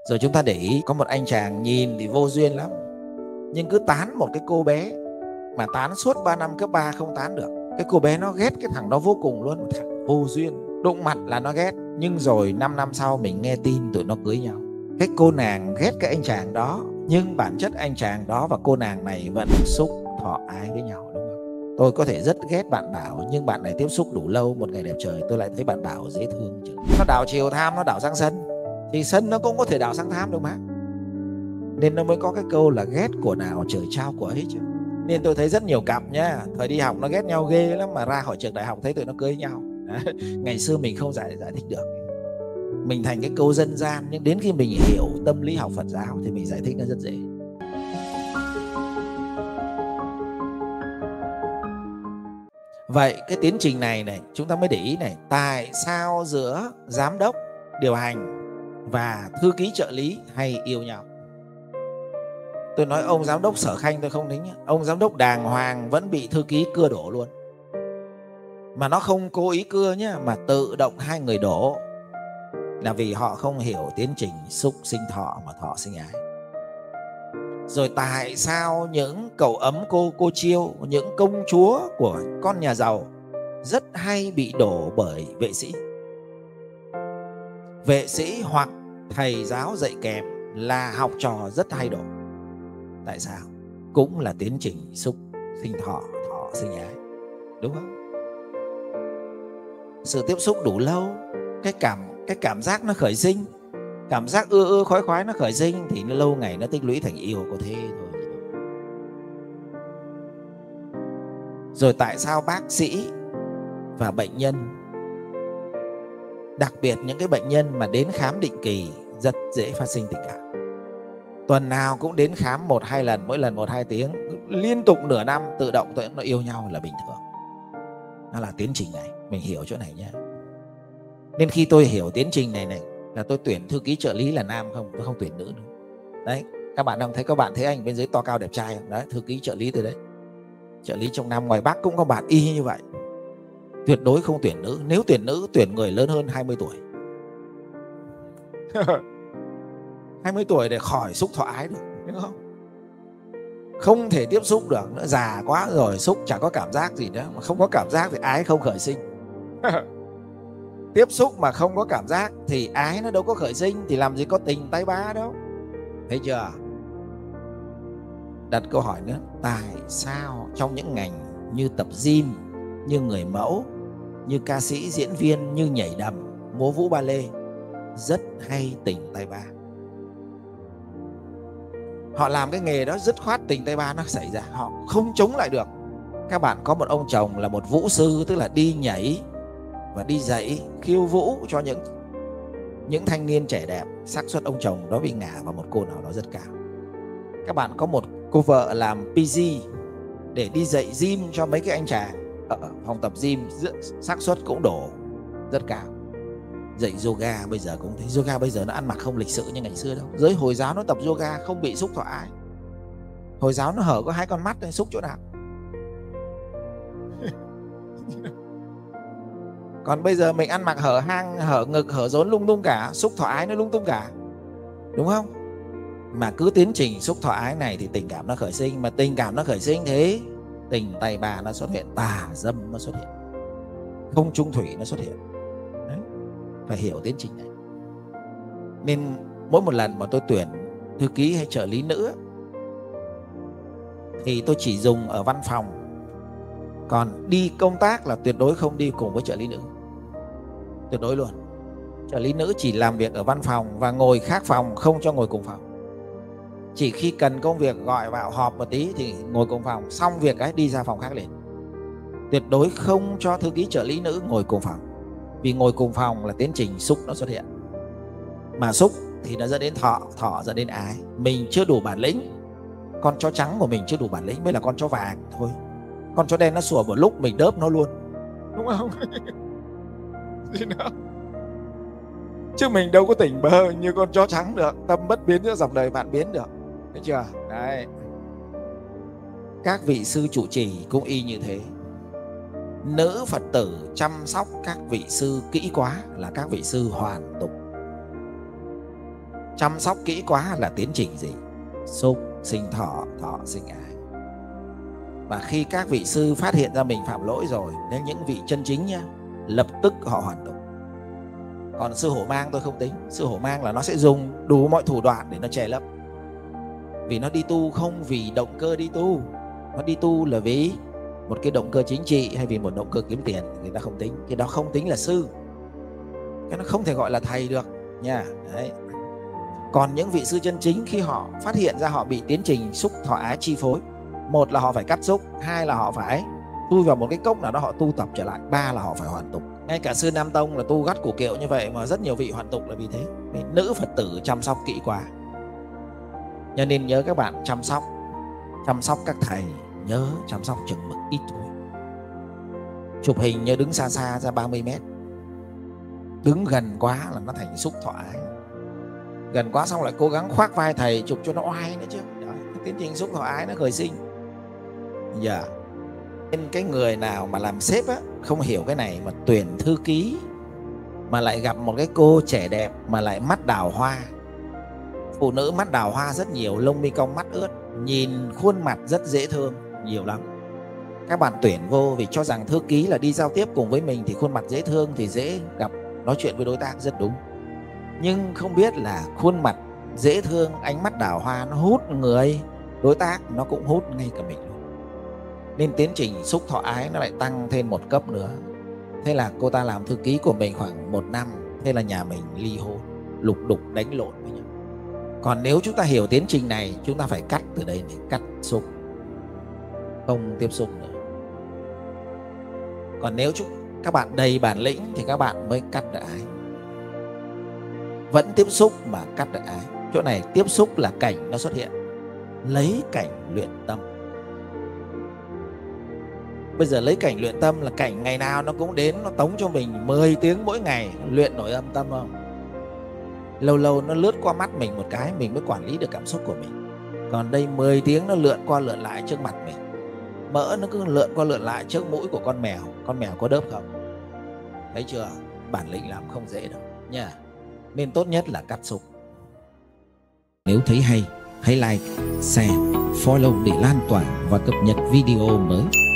Rồi chúng ta để ý, có một anh chàng nhìn thì vô duyên lắm, nhưng cứ tán một cái cô bé, mà tán suốt 3 năm cấp 3 không tán được. Cái cô bé nó ghét cái thằng đó vô cùng luôn, một thằng vô duyên, đụng mặt là nó ghét. Nhưng rồi 5 năm sau mình nghe tin tụi nó cưới nhau. Cái cô nàng ghét cái anh chàng đó, nhưng bản chất anh chàng đó và cô nàng này vẫn xúc thọ ái với nhau, đúng không? Tôi có thể rất ghét bạn Bảo, nhưng bạn này tiếp xúc đủ lâu, một ngày đẹp trời tôi lại thấy bạn Bảo dễ thương chứ. Nó đảo chiều tham, nó đảo sang sân, thì sân nó cũng có thể đảo sang tham được mà. Nên nó mới có cái câu là ghét của nào trời trao của ấy chứ. Nên tôi thấy rất nhiều cặp nhá, thời đi học nó ghét nhau ghê lắm, mà ra khỏi trường đại học thấy tụi nó cưới nhau. Ngày xưa mình không giải thích được, mình thành cái câu dân gian, nhưng đến khi mình hiểu tâm lý học Phật giáo thì mình giải thích nó rất dễ. Vậy cái tiến trình này chúng ta mới để ý này, tại sao giữa giám đốc điều hành và thư ký trợ lý hay yêu nhau? Tôi nói ông giám đốc Sở Khanh tôi không tính, ông giám đốc đàng hoàng vẫn bị thư ký cưa đổ luôn. Mà nó không cố ý cưa nhá, mà tự động hai người đổ, là vì họ không hiểu tiến trình xúc sinh thọ mà thọ sinh ái. Rồi tại sao những cậu ấm cô chiêu, những công chúa của con nhà giàu rất hay bị đổ bởi vệ sĩ? Vệ sĩ hoặc thầy giáo dạy kèm là học trò rất hay đổ. Tại sao? Cũng là tiến trình xúc sinh thọ, thọ sinh ái, đúng không? Sự tiếp xúc đủ lâu, cái cảm giác nó khởi sinh, cảm giác ưa khoái khoái nó khởi sinh, thì nó lâu ngày nó tích lũy thành yêu, có thế thôi. Rồi tại sao bác sĩ và bệnh nhân, đặc biệt những cái bệnh nhân mà đến khám định kỳ rất dễ phát sinh tình cảm. Tuần nào cũng đến khám 1-2 lần, mỗi lần 1-2 tiếng, liên tục nửa năm, tự động tụi nó yêu nhau là bình thường. Nó là tiến trình này, mình hiểu chỗ này nhé. Nên khi tôi hiểu tiến trình này là tôi tuyển thư ký trợ lý là nam không, tôi không tuyển nữ nữa. Đấy, các bạn không thấy, các bạn thấy anh bên dưới to cao đẹp trai không? Đấy, thư ký trợ lý từ đấy. Trợ lý trong Nam ngoài Bắc cũng có bạn y như vậy. Tuyệt đối không tuyển nữ. Nếu tuyển nữ, tuyển người lớn hơn 20 tuổi. 20 tuổi để khỏi xúc thọ ái được, đúng không? Không thể tiếp xúc được nữa, già quá rồi, xúc chả có cảm giác gì nữa. Mà không có cảm giác thì ái không khởi sinh. Tiếp xúc mà không có cảm giác thì ái nó đâu có khởi sinh, thì làm gì có tình tay ba đâu. Thấy chưa? Đặt câu hỏi nữa, tại sao trong những ngành như tập gym, như người mẫu, như ca sĩ, diễn viên, như nhảy đầm, múa vũ ba lê rất hay tình tay ba? Họ làm cái nghề đó dứt khoát tình tay ba nó xảy ra, họ không chống lại được. Các bạn có một ông chồng là một vũ sư, tức là đi nhảy và đi dạy khiêu vũ cho những thanh niên trẻ đẹp, xác suất ông chồng đó bị ngả vào một cô nào đó rất cao. Các bạn có một cô vợ làm PG để đi dạy gym cho mấy cái anh chàng ở phòng tập gym, xác suất cũng đổ rất cao. Dạy yoga bây giờ cũng thấy, yoga bây giờ nó ăn mặc không lịch sự như ngày xưa đâu. Giới Hồi giáo nó tập yoga không bị xúc thọ ái. Hồi giáo nó hở có 2 con mắt nên xúc chỗ nào. Còn bây giờ mình ăn mặc hở hang, hở ngực, hở rốn lung tung cả, xúc thọ ái nó lung tung cả, đúng không? Mà cứ tiến trình xúc thọ ái này thì tình cảm nó khởi sinh. Mà tình cảm nó khởi sinh thế tình tay bà nó xuất hiện, tà dâm nó xuất hiện, không chung thủy nó xuất hiện. Đấy, phải hiểu tiến trình này. Nên mỗi một lần mà tôi tuyển thư ký hay trợ lý nữ thì tôi chỉ dùng ở văn phòng. Còn đi công tác là tuyệt đối không đi cùng với trợ lý nữ, tuyệt đối luôn. Trợ lý nữ chỉ làm việc ở văn phòng và ngồi khác phòng, không cho ngồi cùng phòng. Chỉ khi cần công việc gọi vào họp một tí thì ngồi cùng phòng, xong việc ấy đi ra phòng khác liền. Tuyệt đối không cho thư ký trợ lý nữ ngồi cùng phòng. Vì ngồi cùng phòng là tiến trình xúc nó xuất hiện. Mà xúc thì nó dẫn đến thọ, thọ dẫn đến ái. Mình chưa đủ bản lĩnh, con chó trắng của mình chưa đủ bản lĩnh mới là con chó vàng thôi. Con chó đen nó sủa một lúc mình đớp nó luôn, đúng không? Gì nữa? Chứ mình đâu có tỉnh bơ như con chó trắng được. Tâm bất biến giữa dòng đời vạn biến được. Thấy chưa? Đấy. Các vị sư trụ trì cũng y như thế. Nữ Phật tử chăm sóc các vị sư kỹ quá là các vị sư hoàn tục. Chăm sóc kỹ quá là tiến trình gì? Xúc sinh thọ, thọ sinh ái. Và khi các vị sư phát hiện ra mình phạm lỗi rồi, nên những vị chân chính nhá, lập tức họ hoàn tục. Còn sư hổ mang tôi không tính. Sư hổ mang là nó sẽ dùng đủ mọi thủ đoạn để nó che lấp. Vì nó đi tu không vì động cơ đi tu. Nó đi tu là vì một cái động cơ chính trị hay vì một động cơ kiếm tiền, người ta không tính. Cái đó không tính là sư. Cái nó không thể gọi là thầy được nha. Đấy. Còn những vị sư chân chính khi họ phát hiện ra họ bị tiến trình xúc thọ ái chi phối, một là họ phải cắt xúc, hai là họ phải tu vào một cái cốc nào đó họ tu tập trở lại, ba là họ phải hoàn tục. Ngay cả sư Nam Tông là tu gắt củ kiệu như vậy mà rất nhiều vị hoàn tục là vì thế. Vì nữ Phật tử chăm sóc kỹ quá. Cho nên nhớ các bạn chăm sóc các thầy, nhớ chăm sóc chừng mực ít thôi. Chụp hình nhớ đứng xa xa ra 30 mét. Đứng gần quá là nó thành xúc thọ ái. Gần quá xong lại cố gắng khoác vai thầy chụp cho nó oai nữa chứ. Đấy, tiến trình xúc thọ ái nó khởi sinh. Dạ. Nên cái người nào mà làm sếp á, không hiểu cái này mà tuyển thư ký mà lại gặp một cái cô trẻ đẹp mà lại mắt đào hoa. Phụ nữ mắt đào hoa rất nhiều, lông mi cong mắt ướt, nhìn khuôn mặt rất dễ thương, nhiều lắm. Các bạn tuyển vô vì cho rằng thư ký là đi giao tiếp cùng với mình thì khuôn mặt dễ thương thì dễ gặp, nói chuyện với đối tác rất đúng. Nhưng không biết là khuôn mặt dễ thương, ánh mắt đào hoa nó hút người, đối tác nó cũng hút ngay cả mình luôn. Nên tiến trình xúc thọ ái nó lại tăng thêm một cấp nữa. Thế là cô ta làm thư ký của mình khoảng 1 năm. Thế là nhà mình ly hôn, lục đục đánh lộn với nhau. Còn nếu chúng ta hiểu tiến trình này, chúng ta phải cắt từ đây này, cắt xúc, không tiếp xúc nữa. Còn nếu các bạn đầy bản lĩnh thì các bạn mới cắt được ái. Vẫn tiếp xúc mà cắt được ái. Chỗ này tiếp xúc là cảnh nó xuất hiện, lấy cảnh luyện tâm. Bây giờ lấy cảnh luyện tâm là cảnh ngày nào nó cũng đến, nó tống cho mình 10 tiếng mỗi ngày, luyện nổi âm tâm không? Lâu lâu nó lướt qua mắt mình một cái, mình mới quản lý được cảm xúc của mình. Còn đây 10 tiếng nó lượn qua lượn lại trước mặt mình. Mỡ nó cứ lượn qua lượn lại trước mũi của con mèo có đớp không? Thấy chưa? Bản lĩnh làm không dễ đâu nha. Nên tốt nhất là cắt xúc. Nếu thấy hay, hãy like, share, follow để lan tỏa và cập nhật video mới.